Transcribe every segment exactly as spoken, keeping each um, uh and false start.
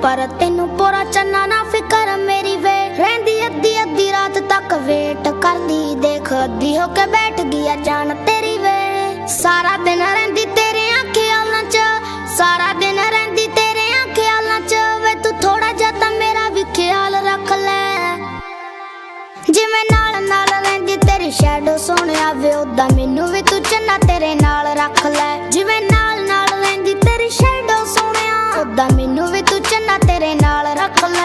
पर तेनू पूरा चन्ना ना फिकर मेरी वे रहंदी अद्धी अद्धी रात तक वेट करदी देख अद्धी होके बैठ गई जान तेरी वे सारा दिन रहंदी तेरे ख्यालां च सारा दिन रहंदी तेरे ख्यालां च वे तू थोड़ा जा तां मेरा भी ख्याल रख ले जिवें नाल नाल रहंदी तेरी शैडो सोहणिया वे उदा मैनू भी तू चन्ना तेरे नाल रख ले जिवें नाल नाल रहंदी तेरी शैडो सोहणिया उदा मैनू भी तू चन्ना तेरे नाल रख ले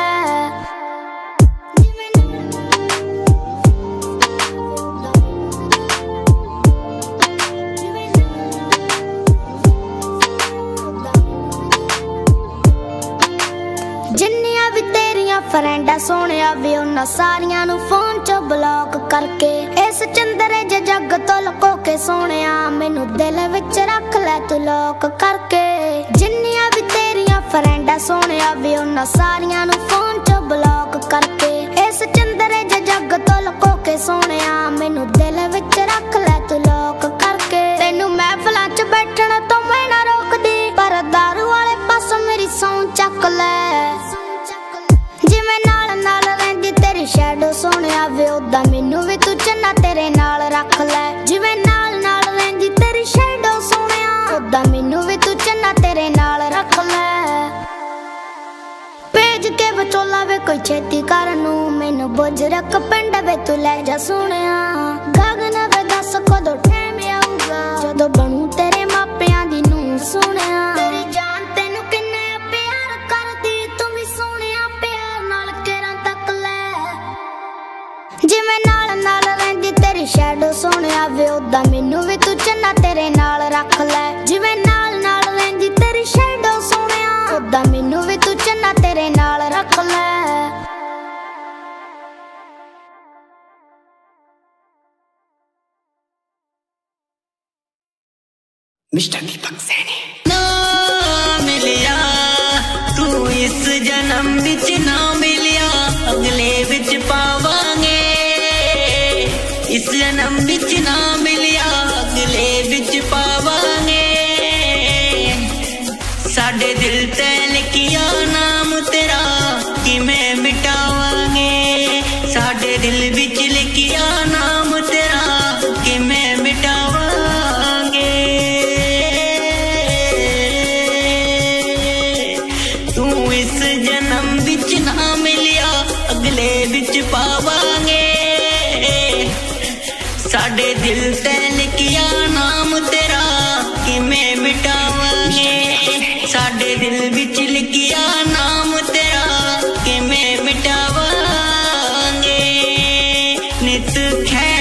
जिन्नियां भी तेरियां फ्रेंडा सोहणिया वे उन्हां सारियां नू फोन च ब्लॉक करके इस चंदरे जे जग तो लुको के सोहणिया मैनू दिल विच रख ले तू लॉक करके जिन्नियां भी तेरियां फ्रेंडा सोहणिया वे उन्हां सारियां नू फोन च ब्लॉक करके इस चंदरे जे जग तो लुको के सोहणिया मैनू दिल विच रख ले तू लॉक करके तैनू महफिलां च बैठण तो मैं ना रोकदी पर दारू वाले पासों मेरी सौं चक ले जिवें नाल नाल रहंदी तेरी शैडो सोहणिया वे उदा मैनू भी तू चन्ना तेरे नाल रख ले जिवें नाल नाल रहंदी तेरी शैडो सोहणिया उदा मैनू भी तू चन्ना तेरे नाल रख ले भेज के विचोला वे कोई छेती कर नू मैनू बुजरक पिंड वे तू लै जा सोहणिया गगन वे दस कदों टाइम आऊगा जदों बनू तेरे मापियां दी नूं सोहणिया तेरी जान तैनू किन्ने प्यार करदी तू भी सोहणिया प्यार नाल केरां तक ले जिवें नाल नाल रहंदी तेरी शैडो सोहणिया वे उदा मैनू भी तू चन्ना तेरे नाल रख ले जिवें नाल नाल रहंदी तेरी शैडो सोहणिया उदा मैनू भी तू चन्ना तेरे नाल रख ले मिस्टर दीपक सैनी ना मिलिया तू इस जन्म विच ना मिलिया अगले विच पावांगे इस जन्म विच ना मिलिया अगले विच पावांगे साडे दिल ते लिखिया नाम तेरा किवें मिटावांगे साडे दिल विच लिखिया नाम तेरा किवें मिटावांगे तू इस जन्म विच ना मिलिया अगले विच पावांगे साडे दिल ते लिखिया नाम तेरा किवें मिटावांगे साडे दिल विच लिखिया नाम तेरा किवें मिटावांगे नित खै